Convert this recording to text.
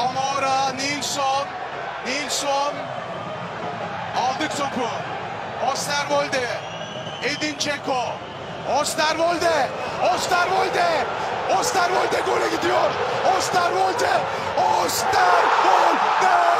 Amora, Nilsson aldık topu. Osterwolde, Edin Dzeko, Osterwolde gole gidiyor. Osterwolde